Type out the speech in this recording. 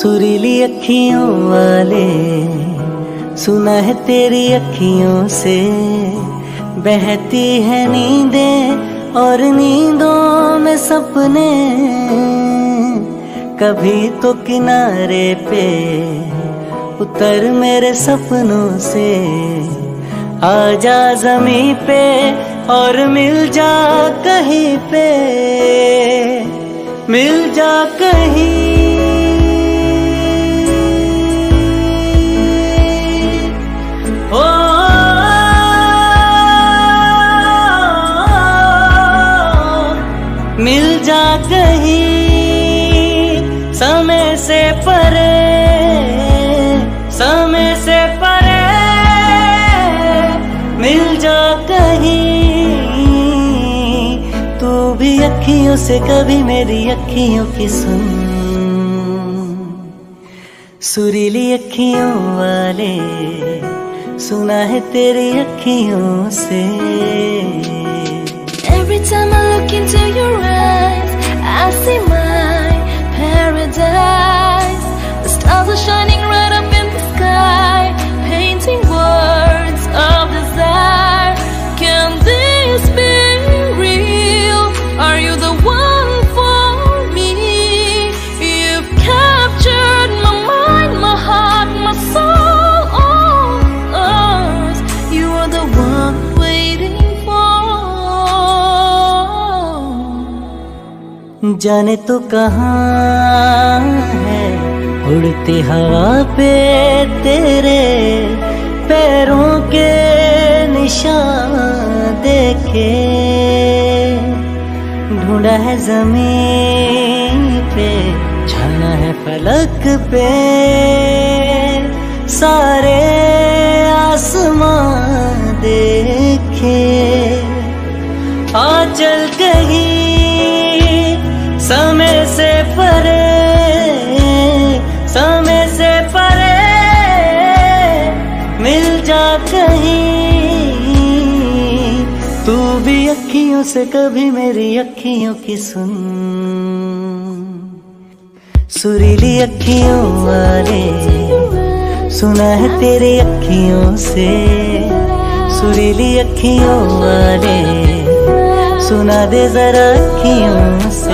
सुरीली अखियों वाले, सुना है तेरी अखियों से बहती है नींदें और नींदों में सपने। कभी तो किनारे पे उतर मेरे सपनों से, आजा ज़मीं पे और मिल जा कहीं पे, मिल जा कहीं। मिल जा कहीं समय से परे, समय से परे। मिल जा कहीं तू भी अखियों से कभी मेरी अखियों की सुन। सुरीली अखियों वाले, सुना है तेरी अखियों से। Every time I look into your eyes, I see my paradise. The stars are shining right up in the sky, painting words of desire. Can this be real? Are you the one for me? You've captured my mind, my heart, my soul, all ours. You are the one waiting for. जाने तो कहाँ है उड़ती हवा पे तेरे पैरों के निशान देखे। ढूंढा है ज़मीन पे, छाना है फलक पे, सारे आसमां देखे। आ चल कहीं समय से परे, समय से परे। मिल जा कहीं तू भी अखियों से कभी मेरी अखियों की सुन। सुरीली अखियों वाले, सुना है तेरी अखियों से। सुरीली अखियों वाले, सुना दे जरा अखियों से।